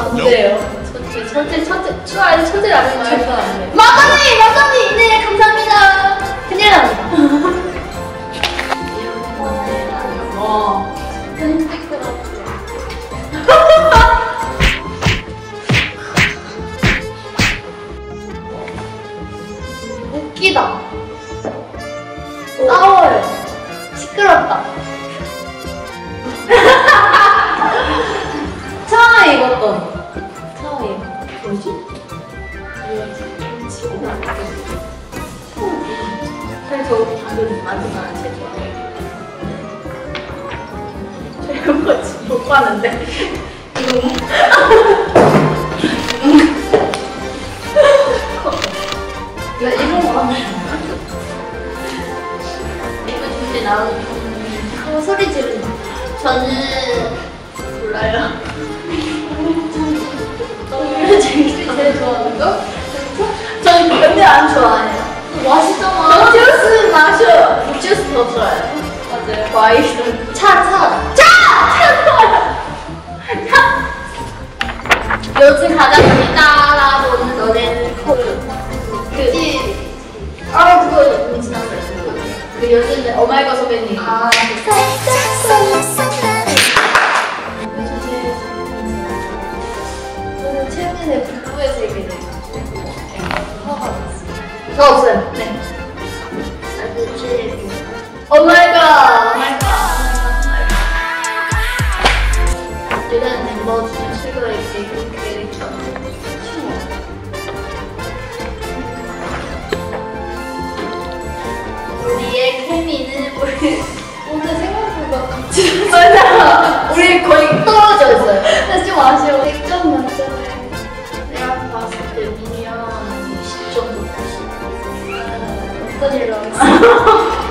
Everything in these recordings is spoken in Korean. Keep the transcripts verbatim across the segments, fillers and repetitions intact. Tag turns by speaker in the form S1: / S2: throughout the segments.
S1: 안 돼요. 천재, 천재, 천재, 추가 아니 천재라는 말. 절대 안 돼.
S2: 마감이, 마감이, 네, 감사합니다. 큰일 납니다.
S1: 와.
S2: 웃기다. 싸워요. 시끄럽다.
S1: 처음에 입었던. 처음에 뭐지? 치고 나왔어. 사실 저 방금 만든 거는 제일 좋아해요. 제가 뭐지? 못 봤는데. 이거 나 이런 거 하면 이거 진짜 나오는
S2: 어, 소리 지른다.
S1: 저는 몰라요. 저는 제일 제일 좋아하는 거? 저는 근데 안 좋아해요.
S2: 맛있잖아.
S1: 저 주스 마셔. 주스 더 좋아요. 맞아요. 과일.
S2: 차, 차.
S1: 차! 차! 요즘 가장 많이 따라보는 노래는 그, 그, 아, 그거 너무 지났어요. 그, 그 요즘에 오마이걸 선배님.
S2: 아,
S1: 저는 최근에 부부의 세계를 화가 났어요. 저 없어요. 네.
S2: 아주 제일.
S1: 오마이걸! 오마이걸! 일단 멤버 중에 최고의 개그 캐릭터. 우리의 케미는 우리
S2: 오늘 생각보다 같이.
S1: 맞아. 우리 거의 떨어져 있어요.
S2: 근데 좀 아쉬워. 백 점 만점에.
S1: 내가 봤을 때 미니언 십 점 높았어.
S2: 어떤 일로 하겠어?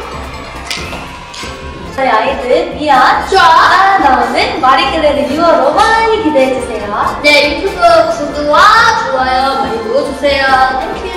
S2: 저희 아이들 미안
S1: 좋아.
S2: 나오는 마리끌레르 유어로 많이 기대해주세요.
S1: 네, 유튜브 구독과 좋아요 많이 눌러주세요. 땡큐.